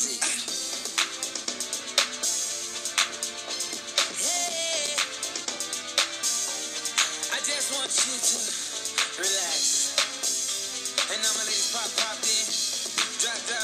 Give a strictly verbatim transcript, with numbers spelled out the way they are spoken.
easy. Hey, I just want you to relax. And now my ladies pop, pop in. Drop, drop.